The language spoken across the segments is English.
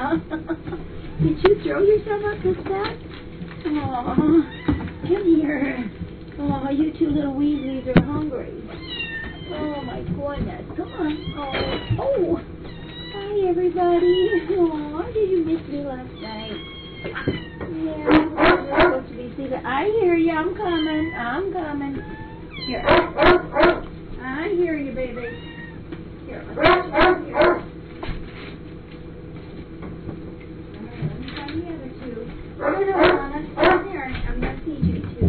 huh? Did you throw yourself off the steps? Oh, come here. Oh, you two little Weasleys are hungry. Oh, my goodness. Come on. Oh. Hi, everybody. Oh, did you miss me last night? Yeah, we're supposed to be sleeping. I hear you. I'm coming. Here. I hear you, baby. Here, let's get you down here. Let me find the other two. No, Mama. Come here. I'm going to feed you two.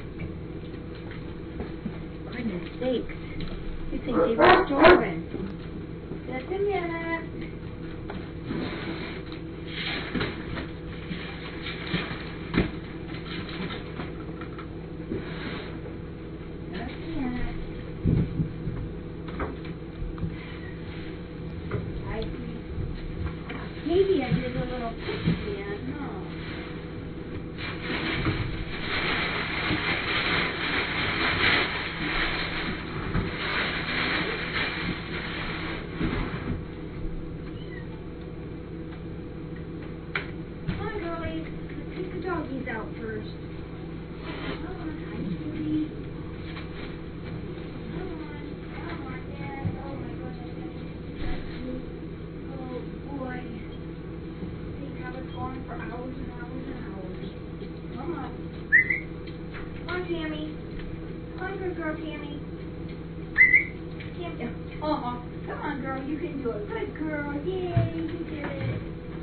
Goodness sakes. You think they were starving. Just a minute. Maybe I did a little pixie, I don't know. Come on, girlies. Let's take the doggies out first. Come on, hi, sweetie. Come on, Dad. Oh, my goodness. Oh, boy. Going for hours and hours and hours. Come on. Come on, Tammy. Come on, good girl, Tammy. Tammy. Oh, come on, girl. You can do it. Good girl. Yay, you did it.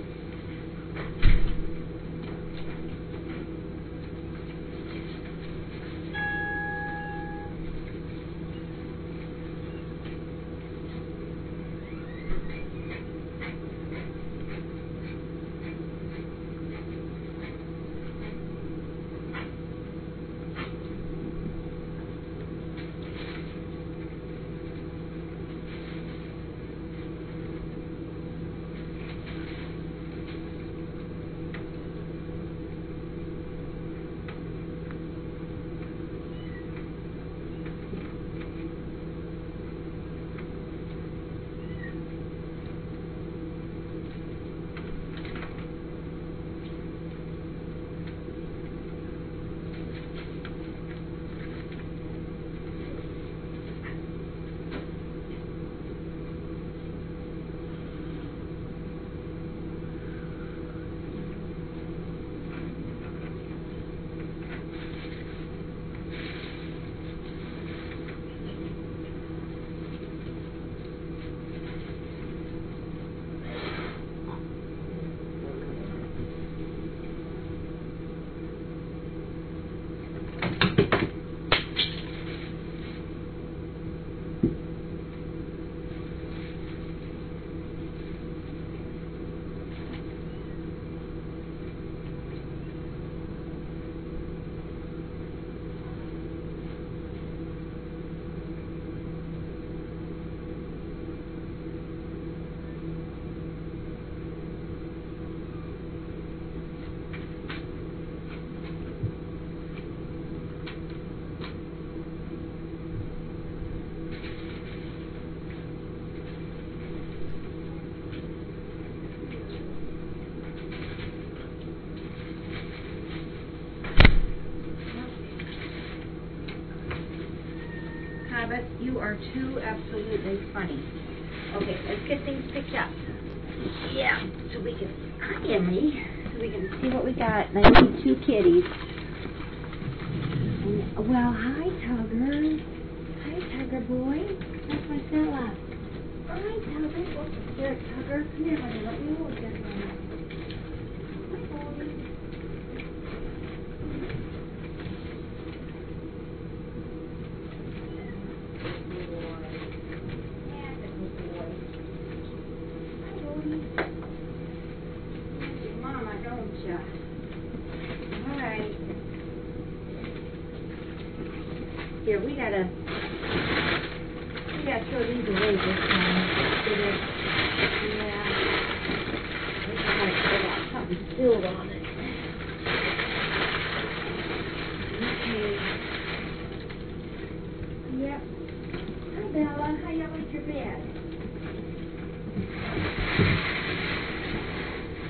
You are too absolutely funny. Okay, let's get things picked up. Yeah, so we can, hi Emily, so we can see what we got. And I need two kitties. And, well, hi Tugger. Hi Tugger boy. That's my fella. Hi Tugger. Oh, here, Tugger. Come here, buddy. Let me hold that one. Hi, boy. Mama, don't ya? All right. Here, we gotta throw these away this time. Yeah. I got something spilled on it. Okay. Yep. Hi, Bella. How y'all like your bed?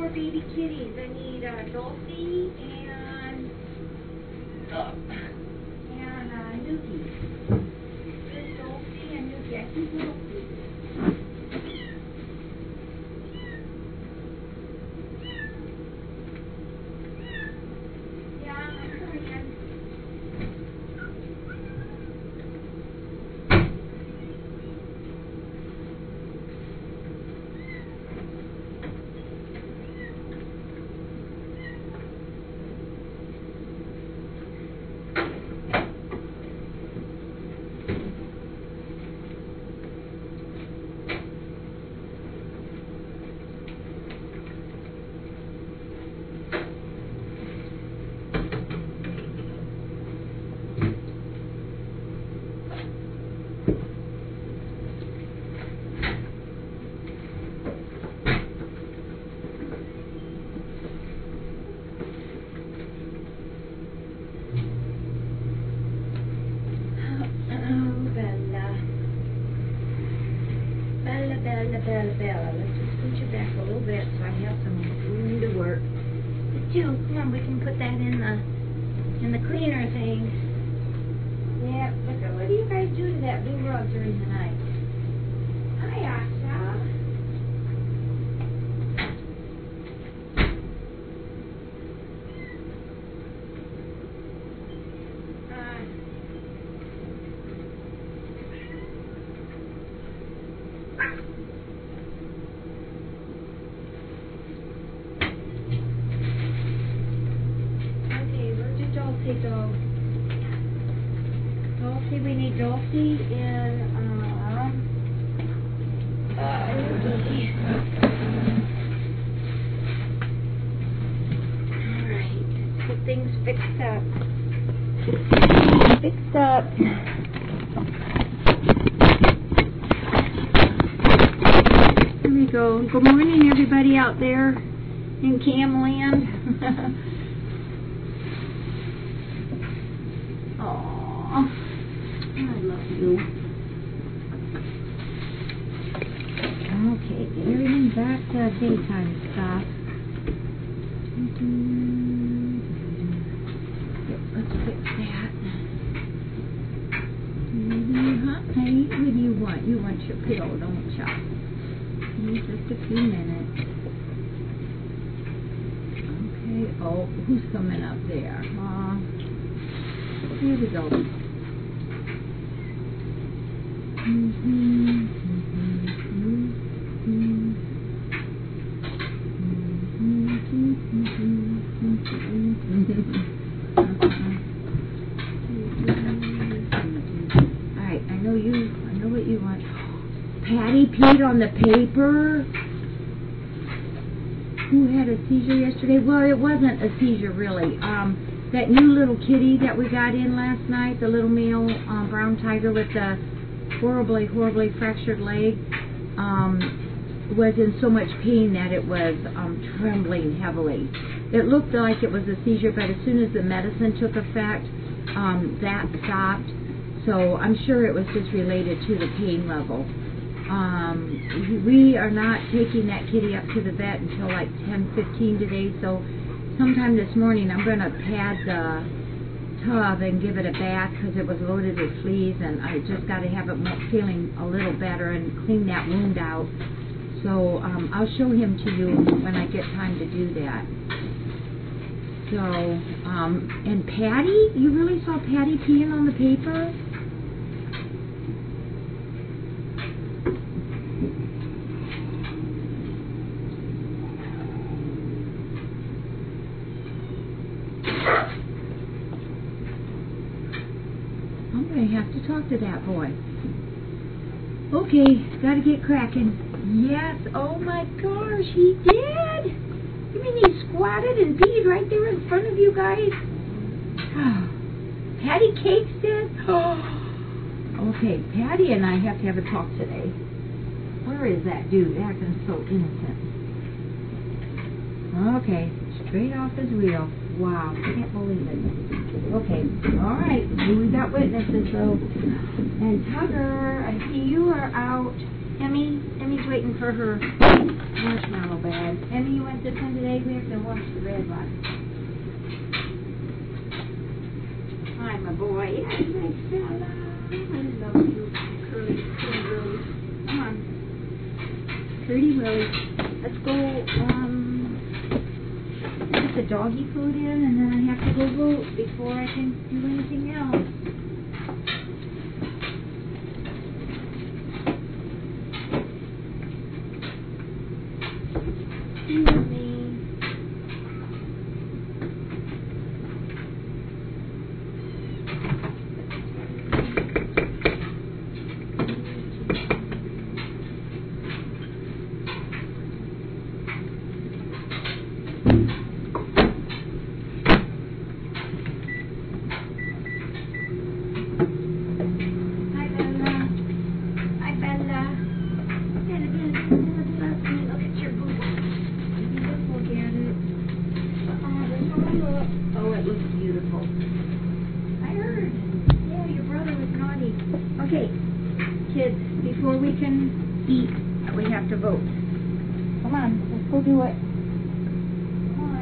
more baby kitties. I need Dulcie and Nuki. There's Dulcie and Nuki. I keep Dulcie. Yeah, I'm hurrying. Bella. Let's just scooch it back a little bit so I have some room to work. But Jill, come on, we can put that in the cleaner thing. Yeah, look at what do you guys do to that blue rug during the night? Hi, Asha. Dulcie, we need Dulcie in, alright, get things fixed up. There we go. Good morning, everybody out there in Camland. Aww. I love you. Okay, get everything back to daytime stuff. Yep, let's fix that. Hey, what do you want? You want your pillow, don't you? Give just a few minutes. Okay, oh, who's coming up there? Here we go. Alright, I know what you want. Patty peed on the paper. Who had a seizure yesterday? Well, it wasn't a seizure really. That new little kitty that we got in last night, the little male brown tiger with the horribly fractured leg, was in so much pain that it was trembling heavily. It looked like it was a seizure, but as soon as the medicine took effect, that stopped. So I'm sure it was just related to the pain level. We are not taking that kitty up to the vet until like 10:15 today, so sometime this morning I'm going to pad the tub and give it a bath because it was loaded with fleas, and I just got to have it feeling a little better and clean that wound out. So I'll show him to you when I get time to do that. So, and Patty? You really saw Patty peeing on the paper? I'm going to have to talk to that boy. Okay, got to get cracking. Yes, oh my gosh, he did. You mean he squatted and peed right there in front of you guys? Patty Cakes did? Okay, Patty and I have to have a talk today. Where is that dude acting so innocent? Okay, straight off his wheel. Wow, can't believe it. Okay, alright, we got witnesses though. And Tugger, I see you are out Emmy's waiting for her marshmallow bag. Emmy, you want this one today? We have to wash the red one. Hi, my boy. Yes, my fella. I love you, Curly Willy. Come on. Curly Willy. Let's go, put the doggy food in, and then I have to go vote before I can do anything else. Excuse me. Okay, kids, before we can eat, we have to vote. Come on, let's go do it. Come on.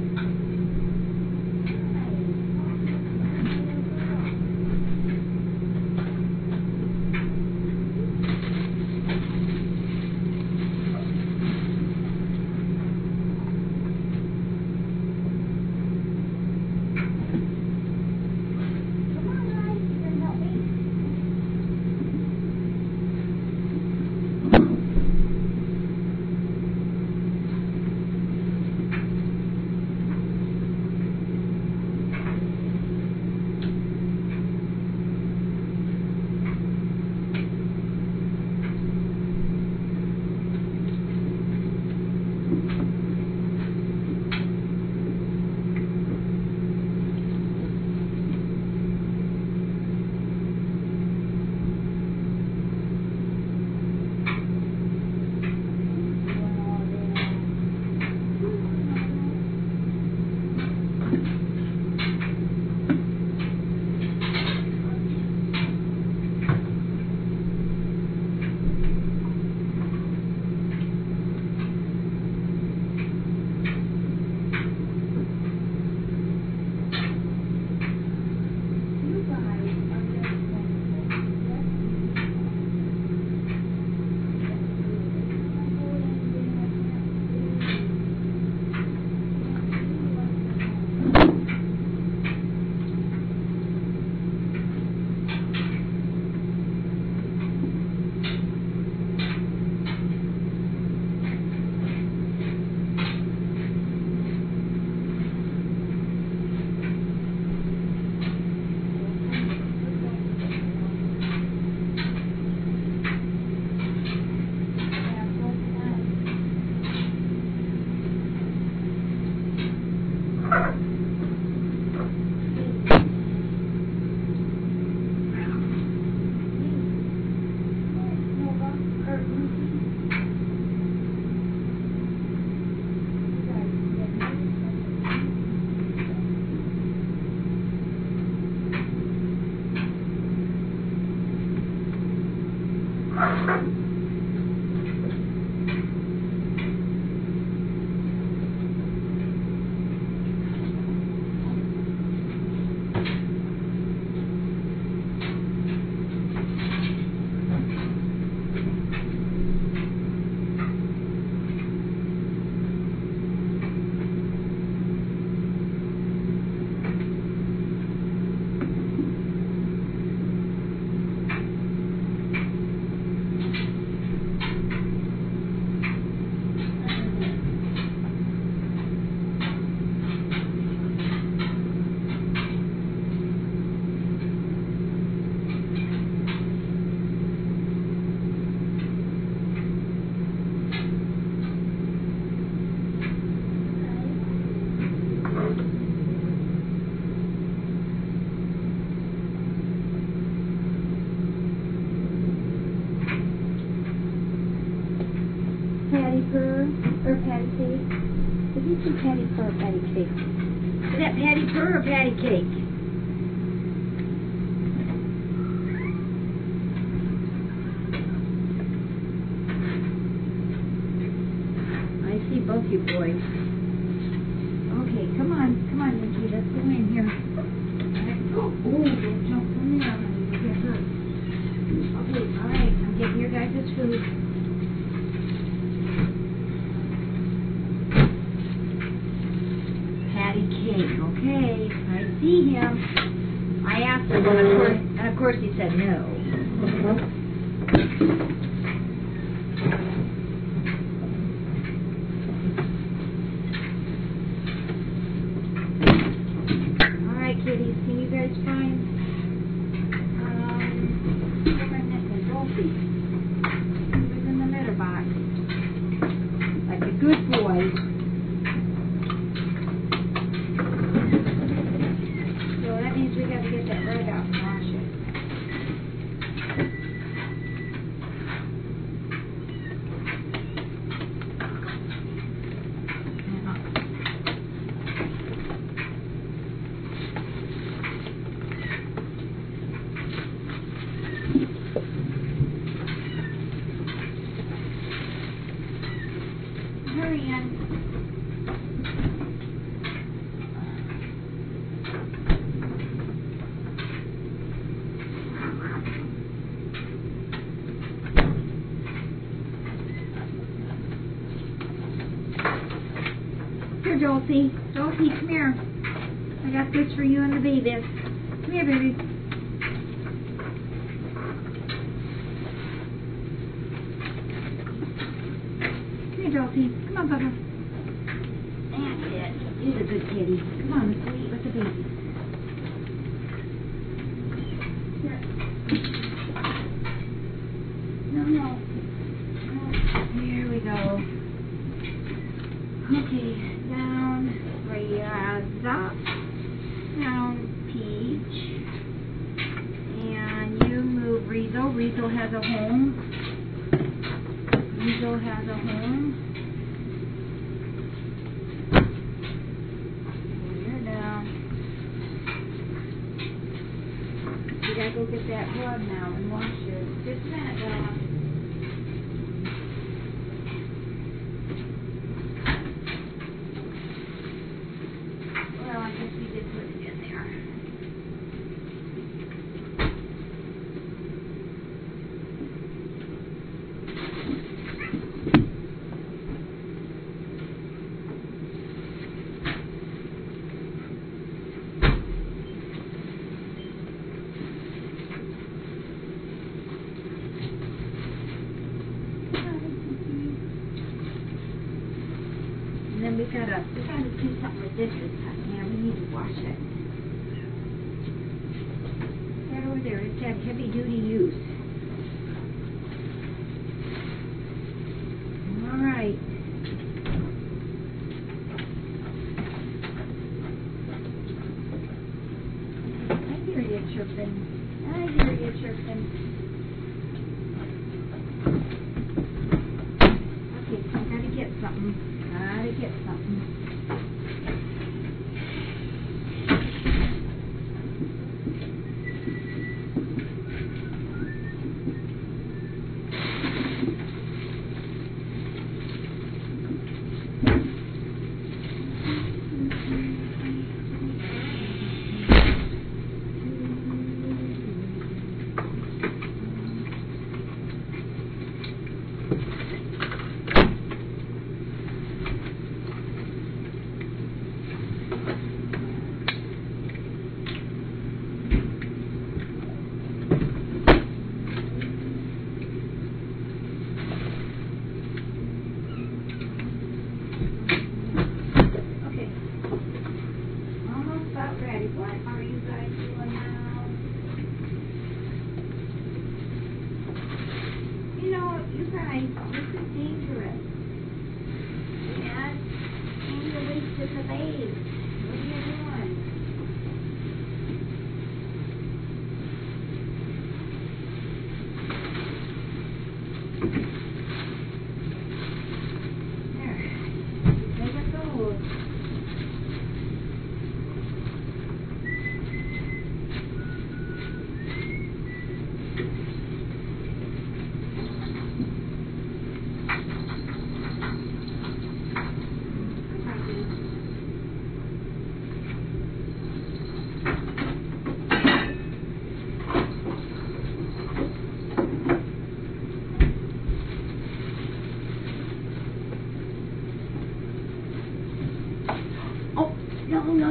Patty purr or patty cake? Did you say patty purr or patty cake? Is that patty purr or patty cake? love you, boy. Okay, come on, Nikki, let's go in here. Alright. Oh, don't jump from there, honey, you'll get hurt. Okay, alright, I'm getting your guys' food. Patty cake, okay, I see him. I asked him, and of course he said no. Kitties, can you guys find Dolphy? He was in the litter box. Like a good boy. So that means we got to get that rug out and wash it. Hurry in. Here, Dulcie. Dulcie, come here. I got this for you and the baby. Come here, baby. Dulcie. Come on, Bubba. That's it. You're a good kitty. Come on, let's go eat with the baby. Here. No. Here we go. Okay, down Raza. Down Peach. And you move Rizzo. Rizzo has a home. Rizzo has a home. You're down. You gotta go get that blood now and wash it. Just a minute, Dad. Well, I guess we did put it in there. And then we gotta do something with this time. Yeah, we need to wash it. Right over there, it's had heavy duty use. Alright. I hear you chirping. Okay, so I gotta get something.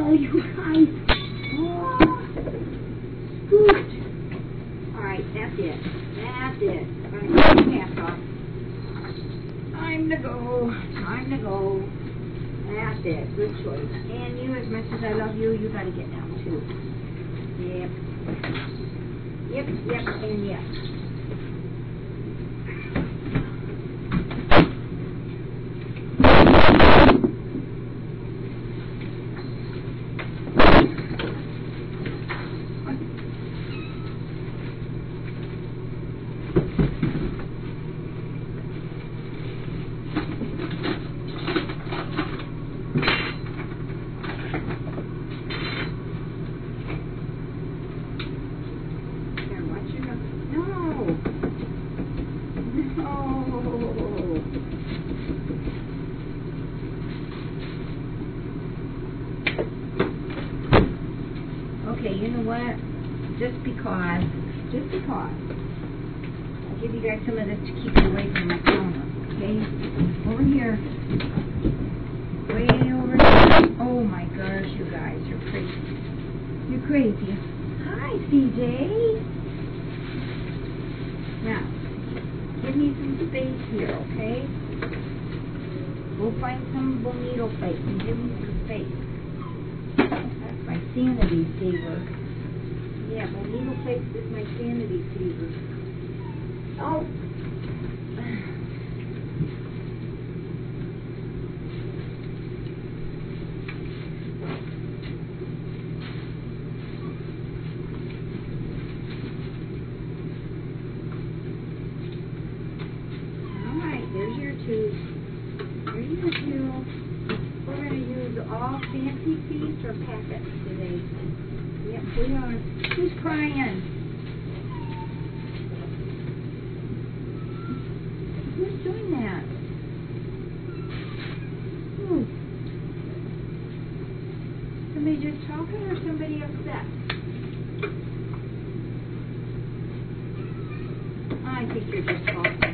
Oh, you guys. Oh, scoot. All right, that's it. That's it. I'm going to get the mask off. Time to go. Time to go. That's it. Good choice. And you, as much as I love you, you got to get down too. Yep. Yep, and yep. Okay, you know what? Just because, I'll give you guys some of this to keep you away from my counter, okay? Over here. Way over here. Oh my gosh, you guys, you're crazy. You're crazy. Hi, CJ. Now, give me some space here, okay? Go find some bonito plates and give me some space. That's my sanity saver. Yeah, bonito plates is my sanity saver. Oh! Alright, there's your tube. There's your tube. We're going to use all fancy feast or packets today. Yep, we are. Who's crying? Who's doing that? Who? Somebody just talking or somebody upset? I think you're just talking.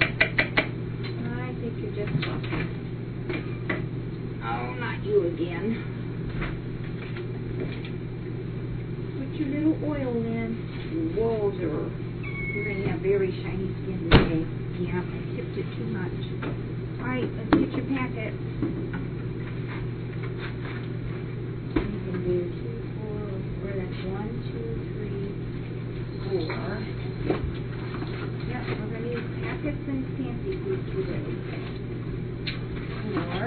Oh, not you again. Put your little oil in. Wowzer. You're going to have very shiny skin today. Yeah, I tipped it too much. Alright, let's get your packet. You can do 2, 4, that's 1, 2, 3, 4. Yep, we're going to use packets and fancy food today. 4.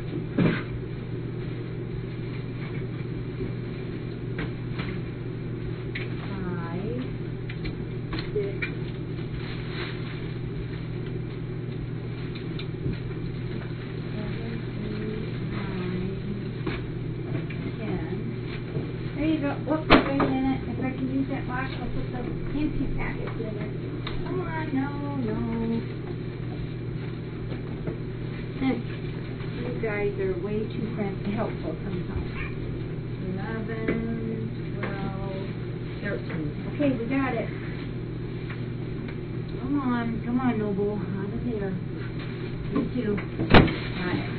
10. There you go. Whoops, wait a minute. If I can use that box, I'll put some empty packets in it. Come on, no. You guys are way too helpful sometimes. 11, 12, 13. Okay, we got it. Come on, Noble. Out of there. You too. Got it.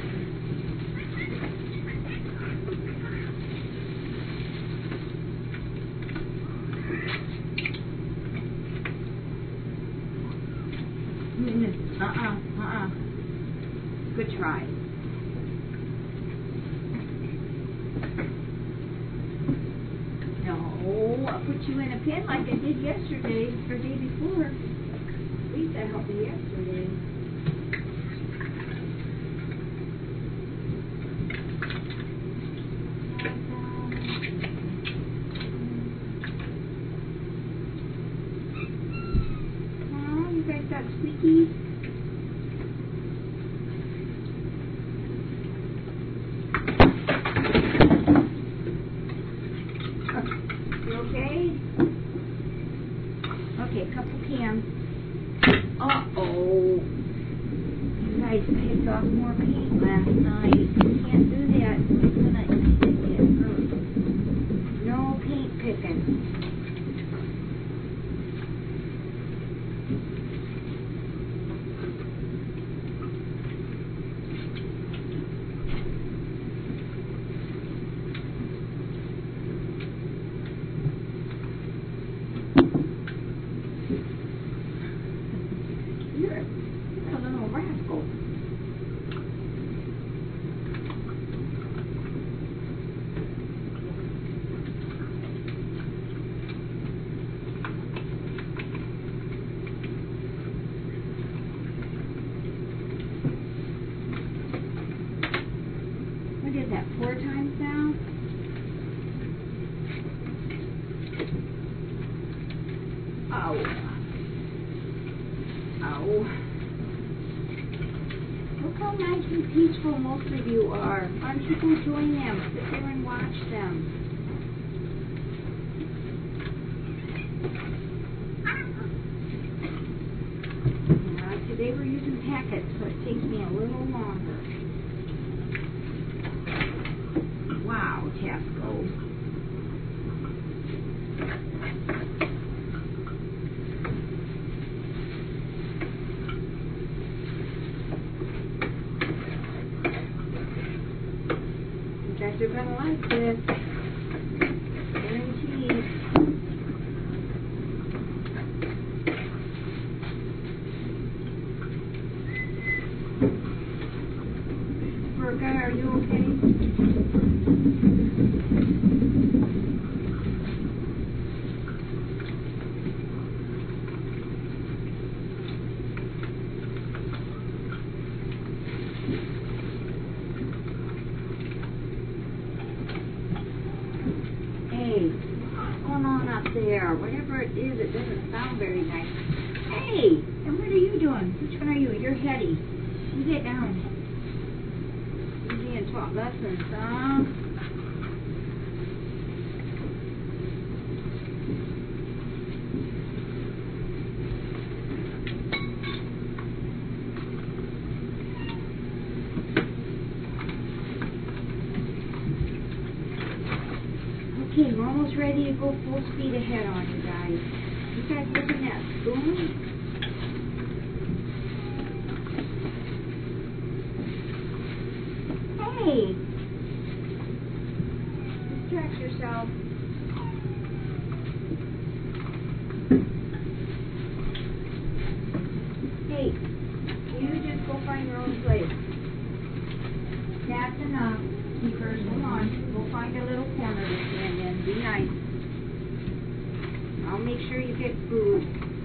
Good try. No, I'll put you in a pen like I did yesterday, or day before. Lisa helped me yesterday. Oh, you guys got squeakies? Okay, a couple cans. Uh-oh. You guys picked off more paint last night. You can't do that. It's gonna get hurt. No paint picking. You're a little rascal. What is that, 4 times now? Ow. Ow. Look how nice and peaceful most of you are. Why don't you go join them? Sit there and watch them. Today we're using packets, so it takes me a little longer. Wow, Tasco. You guys are gonna like this. Guaranteed. Virgo, are you okay? Hey, what's going on up there? Whatever it is, it doesn't sound very nice. Hey, and what are you doing? Which one are you? You're Hetty. You get down. You're being taught lessons, huh? Okay, we're almost ready to go full speed ahead on you guys. You guys looking at that spoon? Hey! Distract yourself. Hey, you just go find your own place. That's enough. Keepers, come on. Go find a little corner to stand in. Be nice. I'll make sure you get food.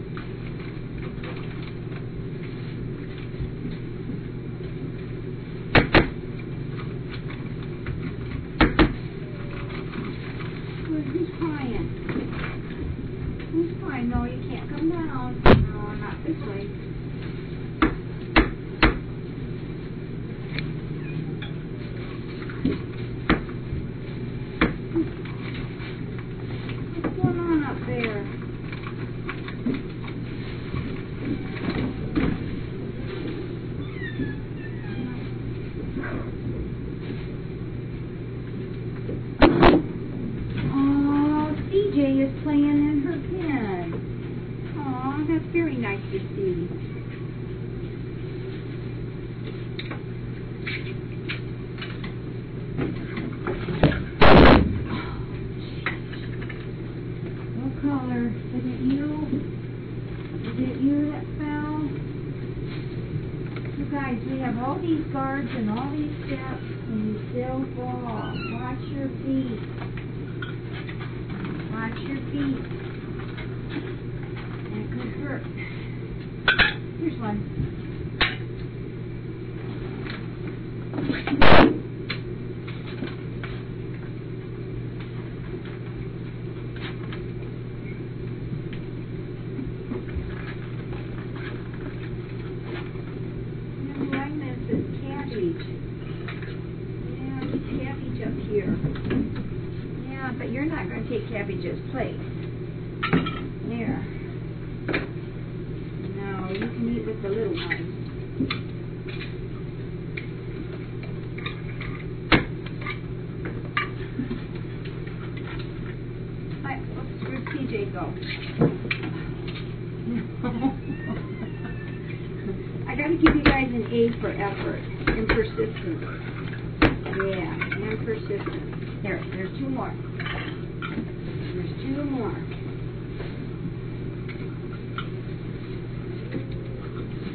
Who's crying? Who's crying? No, you can't come down. No, not this way. What's going on up there? Oh, CJ is playing in her pen. Oh, that's very nice to see. What color? Is it you? Is it you that fell? You guys, we have all these guards and all these steps, and you still fall. Watch your feet. Watch your feet. That could hurt. Here's one. Here. Yeah, but you're not going to take Cabbage's place. There. No, you can eat with the little ones. Where'd CJ go? I got to give you guys an A for effort and persistence. Yeah, and persistence. There's 2 more. There's 2 more.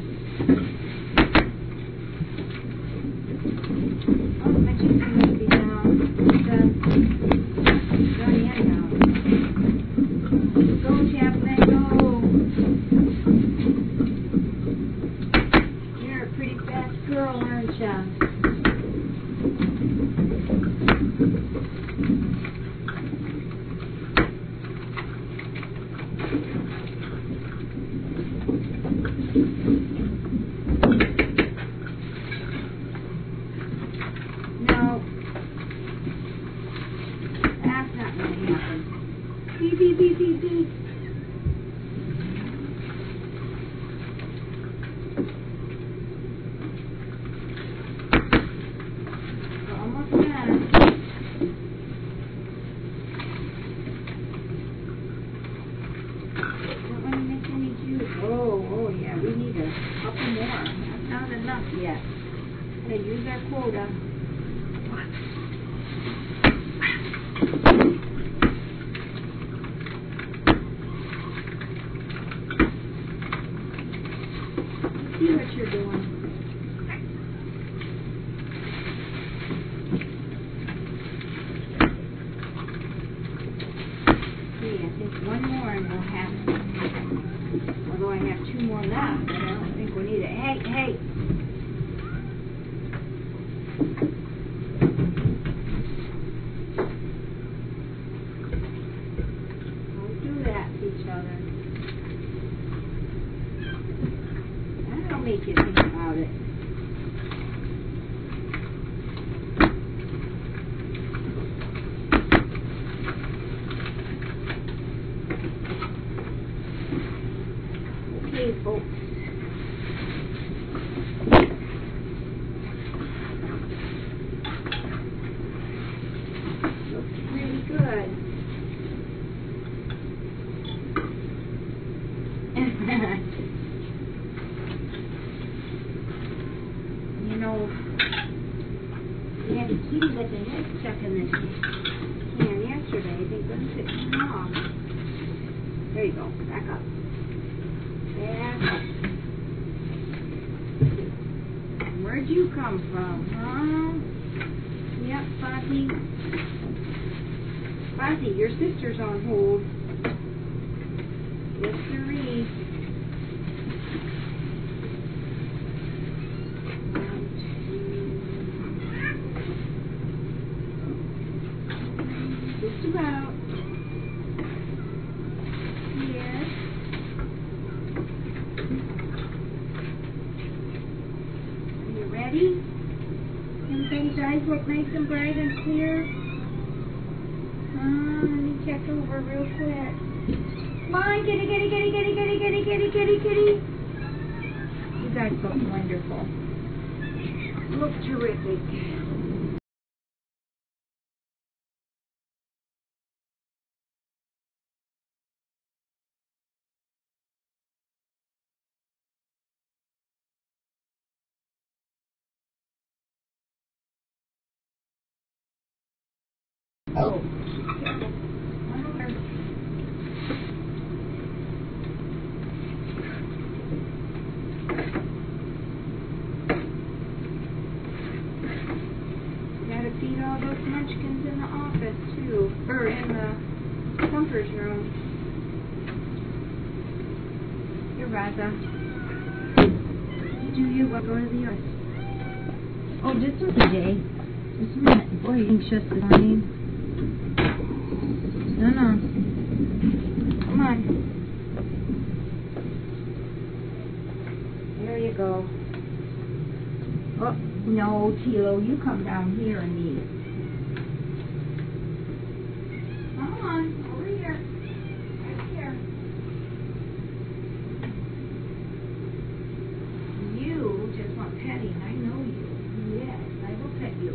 Oh, my chicken must be down. Done yet now. Go, Chaplin, go. You're a pretty fast girl, aren't ya? No. That's not going to happen. Beep, beep, beep, beep, beep. We're almost done. Don't want to miss any juice. Oh, yeah, we need a couple more. That's not enough yet. Gotta use our quota. See what you're doing. See, I think one more and we'll have it. Although I have two more left, but I don't think we need it. Hey, hey! Don't do that to each other. That'll make you think about it. Okay, folks. Looks pretty good. You know, we had a kitty with the head stuck in this can yesterday. They couldn't fit him off. There you go. Back up. Back up. Where'd you come from, huh? Yep, Fozzie. Fozzie, your sister's on hold. Yes, sirree. Just about. Yes. Are you ready? Everybody's eyes look nice and bright and clear. Let me check over real quick. Come on, kitty, kitty, kitty, kitty, kitty, kitty, kitty, kitty, kitty. You guys look wonderful. Look terrific. Oh. Gotta feed all those munchkins in the office too, or in the Thumper's room. Here, Raza. You do you, we'll go to the office. Oh, just a minute. Just a minute. Boy, you're anxious this morning. No. Come on. There you go. Oh, no, Tilo, you come down here and eat. Come on, over here. Right here. You just want petting. I know you. Yes, I will pet you.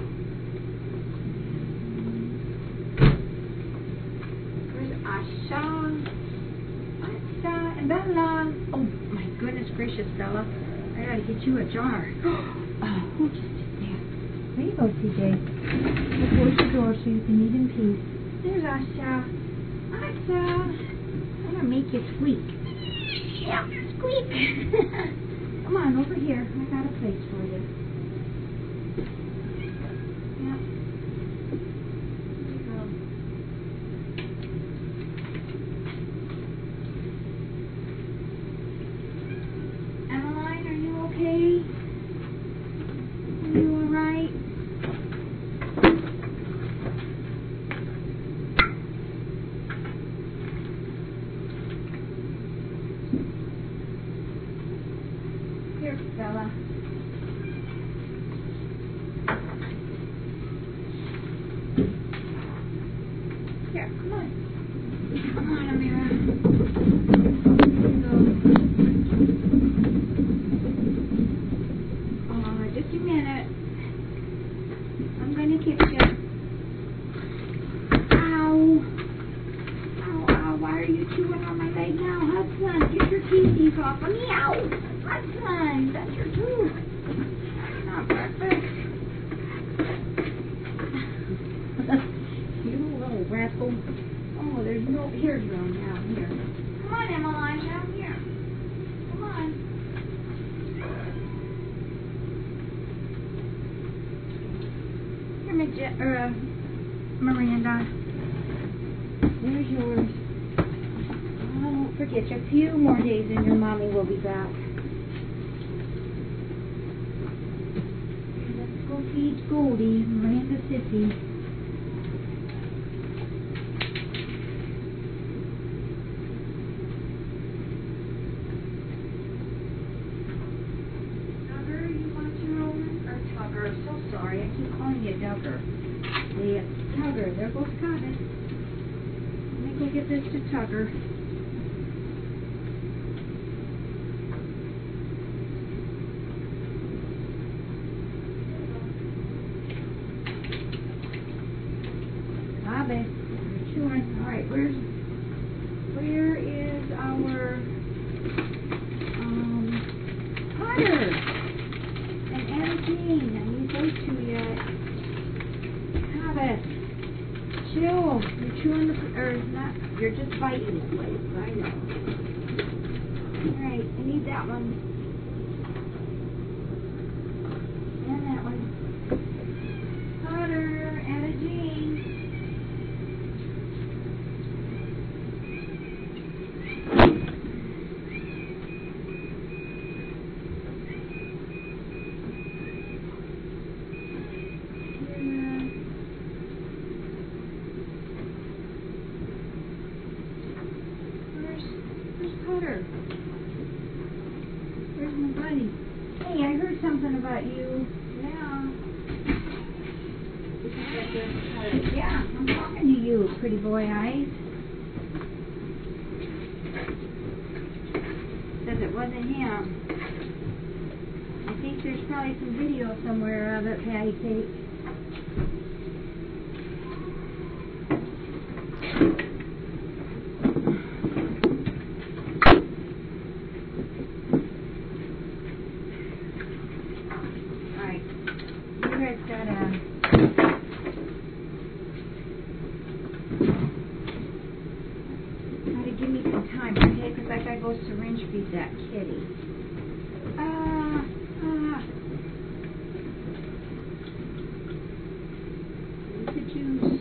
Where's Asha? Asha and Bella. Oh, my goodness gracious, Bella. I gotta get you a jar. Who just did that? There you go, CJ. Close the door so you can eat in peace. There's Asha. Asha. I'm gonna make you squeak. Yeah, squeak. Come on, over here. I got a place for you. Yeah. There you go. Emmeline, are you okay? Are you alright? Here, Bella. Here, come on. Come on, Amira. Here you go. Just a minute. I'm gonna kick you. Ow. Ow, ow. Why are you chewing on my leg now? Hudson, get your teeth off of me. Ow. Hudson, that's your tooth. That's not breakfast. You little rascal. Oh, there's no. Here's one down here. Come on, Emmeline, down here. Come on. Here, Miranda. There's yours. Oh, don't forget, a few more days and your mommy will be back. Let's go feed Goldie, Miranda Sissy. Tugger, you want your own? Or Tugger, so sorry, I keep calling you Dugger. The Tugger, there goes Cotton. Let me go get this to Tugger. Bobby, you're chewing. Alright, where is our Potter and Anna Jean? I need those two yet. Bobby, chill. You're chewing not, you're just biting the place, I know. Alright, I need that one. And that one. Potter, Anna Jean. Potter. Where's my buddy? Hey, I heard something about you. Yeah. Yeah, I'm talking to you, pretty boy eyes. Says it wasn't him. I think there's probably some video somewhere of it, Patty Cake. Gotta give me some time, okay? Because I gotta go syringe feed that kitty. Need the juice.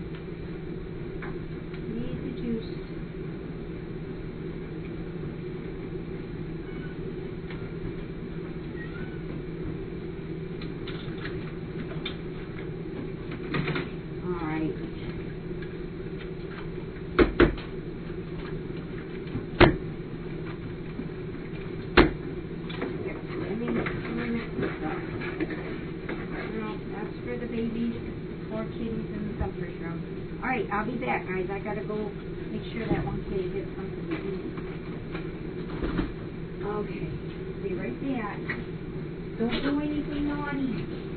Need the juice. For the babies, 4 kitties in the comfort room. Alright, I'll be back, guys. I gotta go make sure that one kitty gets something to eat. Okay, be right back. Don't do anything naughty.